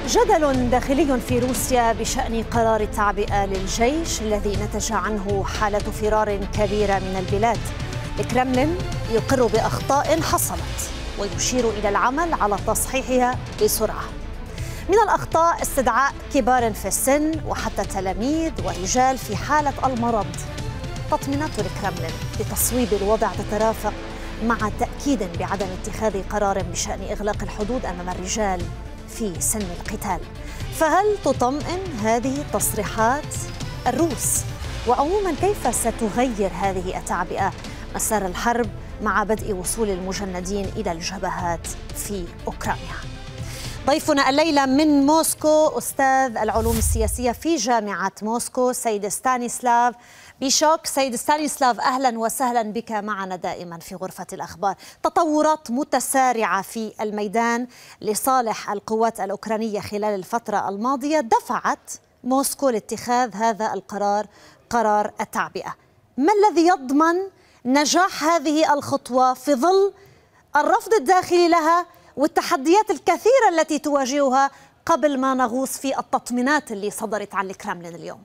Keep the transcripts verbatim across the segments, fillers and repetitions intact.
جدل داخلي في روسيا بشأن قرار التعبئة للجيش الذي نتج عنه حالة فرار كبيرة من البلاد. الكرملين يقر بأخطاء حصلت ويشير إلى العمل على تصحيحها بسرعة. من الأخطاء استدعاء كبار في السن وحتى تلاميذ ورجال في حالة المرض. تطمينات الكرملين بتصويب الوضع تترافق مع تأكيد بعدم اتخاذ قرار بشأن إغلاق الحدود أمام الرجال في سن القتال. فهل تطمئن هذه التصريحات الروس؟ وعموما كيف ستغير هذه التعبئة مسار الحرب مع بدء وصول المجندين إلى الجبهات في أوكرانيا؟ ضيفنا الليلة من موسكو أستاذ العلوم السياسية في جامعة موسكو سيد ستانيسلاف بيشوك. سيد ستانيسلاف، أهلا وسهلا بك معنا دائما في غرفة الأخبار. تطورات متسارعة في الميدان لصالح القوات الأوكرانية خلال الفترة الماضية دفعت موسكو لاتخاذ هذا القرار، قرار التعبئة. ما الذي يضمن نجاح هذه الخطوة في ظل الرفض الداخلي لها والتحديات الكثيرة التي تواجهها قبل ما نغوص في التطمينات اللي صدرت عن الكرملين اليوم؟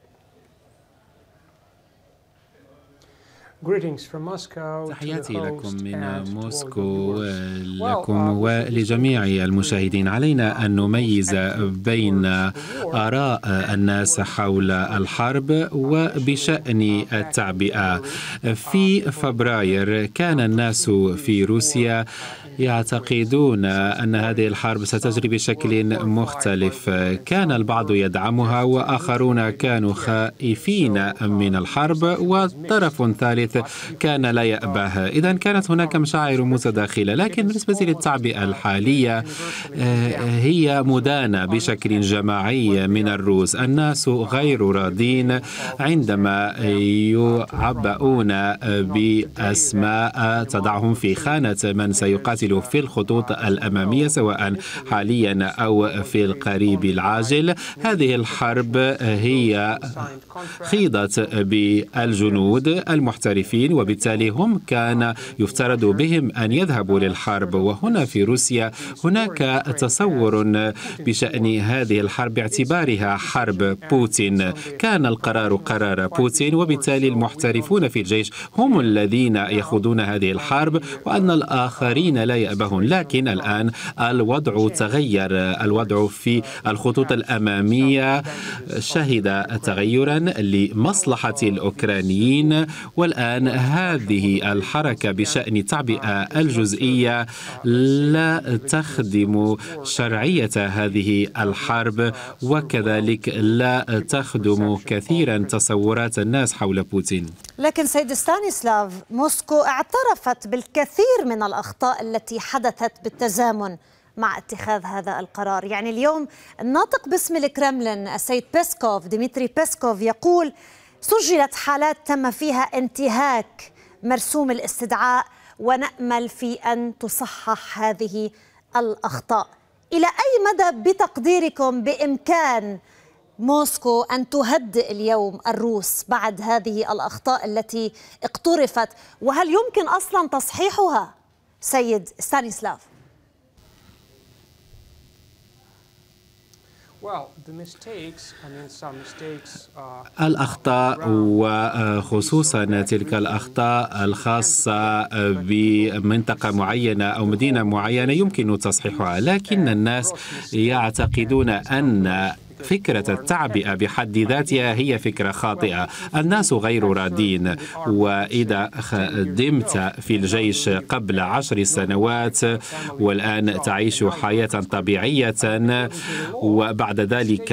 تحياتي لكم من موسكو، لكم ولجميع المشاهدين. علينا أن نميز بين آراء الناس حول الحرب وبشأن التعبئة. في فبراير كان الناس في روسيا يعتقدون أن هذه الحرب ستجري بشكل مختلف. كان البعض يدعمها وآخرون كانوا خائفين من الحرب وطرف ثالث كان لا يأباها. إذن كانت هناك مشاعر متداخلة، لكن بالنسبة للتعبئة الحالية هي مدانة بشكل جماعي من الروس. الناس غير راضين عندما يعبؤون بأسماء تضعهم في خانة من سيقاتل في الخطوط الأمامية سواء حاليا أو في القريب العاجل. هذه الحرب هي خيضت بالجنود المحترفين، وبالتالي هم كان يفترض بهم أن يذهبوا للحرب. وهنا في روسيا هناك تصور بشأن هذه الحرب باعتبارها حرب بوتين. كان القرار قرار بوتين، وبالتالي المحترفون في الجيش هم الذين يخوضون هذه الحرب وأن الآخرين لا يأبهون. لكن الآن الوضع تغير، الوضع في الخطوط الأمامية شهد تغيرا لمصلحة الأوكرانيين. والآن هذه الحركة بشأن التعبئة الجزئية لا تخدم شرعية هذه الحرب، وكذلك لا تخدم كثيرا تصورات الناس حول بوتين. لكن سيد ستانيسلاف، موسكو اعترفت بالكثير من الأخطاء التي حدثت بالتزامن مع اتخاذ هذا القرار. يعني اليوم الناطق باسم الكرملين السيد بيسكوف ديمتري بيسكوف يقول سجلت حالات تم فيها انتهاك مرسوم الاستدعاء ونأمل في أن تصحح هذه الأخطاء. إلى أي مدى بتقديركم بإمكان موسكو أن تهدئ اليوم الروس بعد هذه الأخطاء التي اقترفت، وهل يمكن أصلا تصحيحها سيد ستانيسلاف؟ الأخطاء وخصوصا تلك الأخطاء الخاصة بمنطقة معينة أو مدينة معينة يمكن تصحيحها، لكن الناس يعتقدون أن فكرة التعبئة بحد ذاتها هي فكرة خاطئة. الناس غير راضين، وإذا خدمت في الجيش قبل عشر سنوات والآن تعيش حياة طبيعية وبعد ذلك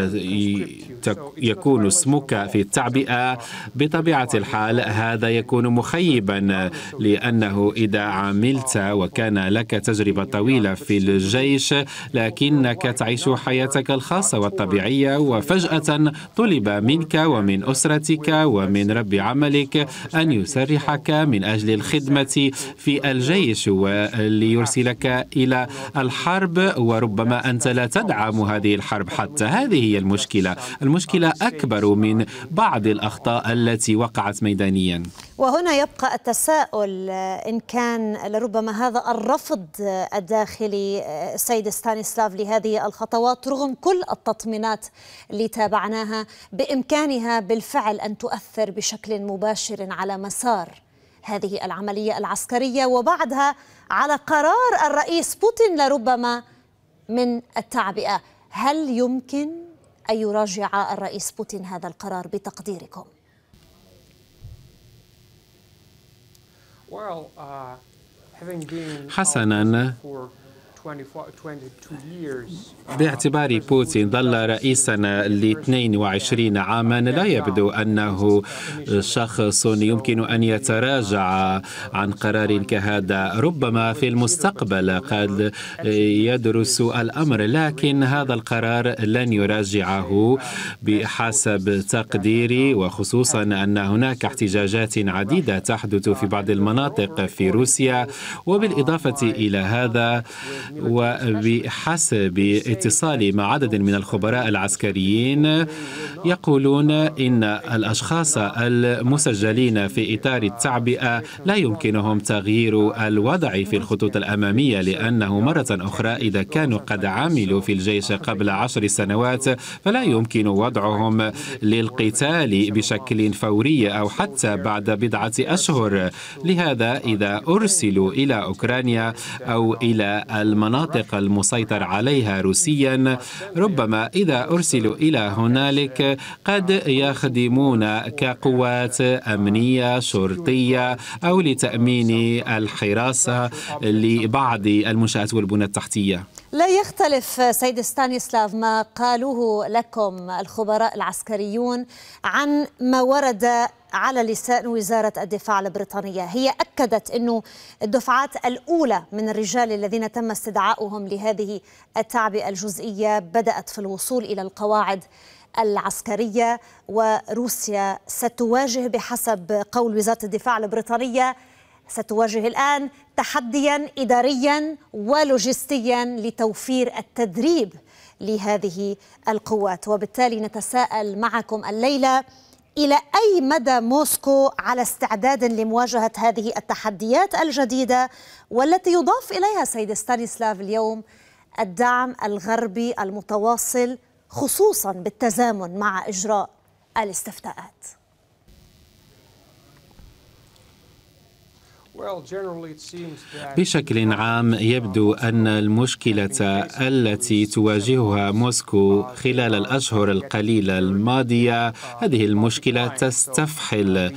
يكون اسمك في التعبئة، بطبيعة الحال هذا يكون مخيبا، لأنه إذا عملت وكان لك تجربة طويلة في الجيش لكنك تعيش حياتك الخاصة الطبيعية، وفجأة طلب منك ومن أسرتك ومن رب عملك أن يسرحك من أجل الخدمة في الجيش وليرسلك إلى الحرب، وربما أنت لا تدعم هذه الحرب حتى. هذه هي المشكلة. المشكلة أكبر من بعض الأخطاء التي وقعت ميدانيا. وهنا يبقى التساؤل إن كان لربما هذا الرفض الداخلي سيد ستانيسلاف لهذه الخطوات رغم كل التطمينات اللي تابعناها بإمكانها بالفعل أن تؤثر بشكل مباشر على مسار هذه العملية العسكرية وبعدها على قرار الرئيس بوتين لربما من التعبئة. هل يمكن أن يراجع الرئيس بوتين هذا القرار بتقديركم؟ حسناً، باعتبار بوتين ظل رئيسا ل اثنين وعشرين عاما لا يبدو أنه شخص يمكن أن يتراجع عن قرار كهذا. ربما في المستقبل قد يدرس الأمر، لكن هذا القرار لن يراجعه بحسب تقديري، وخصوصا أن هناك احتجاجات عديدة تحدث في بعض المناطق في روسيا. وبالإضافة إلى هذا وبحسب اتصالي مع عدد من الخبراء العسكريين يقولون إن الأشخاص المسجلين في إطار التعبئة لا يمكنهم تغيير الوضع في الخطوط الأمامية، لأنه مرة أخرى إذا كانوا قد عملوا في الجيش قبل عشر سنوات فلا يمكن وضعهم للقتال بشكل فوري أو حتى بعد بضعة أشهر. لهذا إذا أرسلوا إلى أوكرانيا أو إلى المناطق المسيطر عليها روسيا، ربما إذا أرسلوا إلى هنالك قد يخدمون كقوات أمنية شرطية أو لتأمين الحراسة لبعض المنشآت والبنى التحتية. لا يختلف سيد ستانيسلاف ما قالوه لكم الخبراء العسكريون عن ما ورد على لسان وزارة الدفاع البريطانية. هي أكدت أنه الدفعات الأولى من الرجال الذين تم استدعاؤهم لهذه التعبئة الجزئية بدأت في الوصول إلى القواعد العسكرية، وروسيا ستواجه بحسب قول وزارة الدفاع البريطانية ستواجه الآن تحديا إداريا ولوجستيا لتوفير التدريب لهذه القوات. وبالتالي نتساءل معكم الليلة إلى أي مدى موسكو على استعداد لمواجهة هذه التحديات الجديدة والتي يضاف إليها سيد ستانيسلاف اليوم الدعم الغربي المتواصل خصوصا بالتزامن مع إجراء الاستفتاءات. بشكل عام يبدو أن المشكلة التي تواجهها موسكو خلال الأشهر القليلة الماضية هذه المشكلة تستفحل،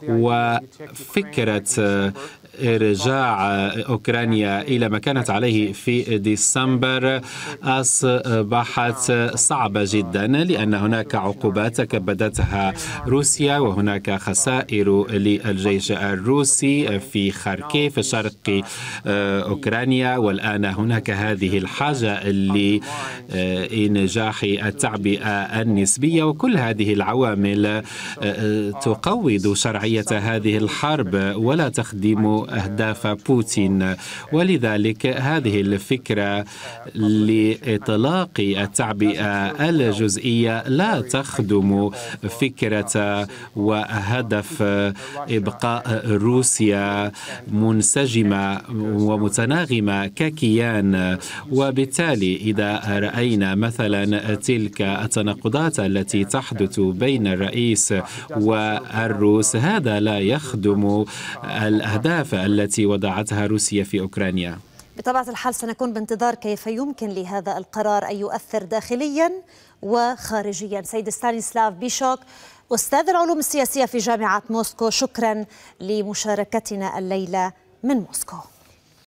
وفكرة إرجاع أوكرانيا إلى ما كانت عليه في ديسمبر أصبحت صعبة جدا، لأن هناك عقوبات كبدتها روسيا وهناك خسائر للجيش الروسي في خاركيف شرق أوكرانيا، والآن هناك هذه الحاجة لإنجاح التعبئة النسبية، وكل هذه العوامل تقوض شرعية هذه الحرب ولا تخدم أهداف بوتين. ولذلك هذه الفكرة لإطلاق التعبئة الجزئية لا تخدم فكرة وهدف إبقاء روسيا منسجمة ومتناغمة ككيان. وبالتالي إذا رأينا مثلا تلك التناقضات التي تحدث بين الرئيس والروس هذا لا يخدم الأهداف التي وضعتها روسيا في أوكرانيا. بطبيعة الحال سنكون بانتظار كيف يمكن لهذا القرار أن يؤثر داخليا وخارجيا. سيد ستانيسلاف بيشوك أستاذ العلوم السياسية في جامعة موسكو، شكرا لمشاركتنا الليلة من موسكو.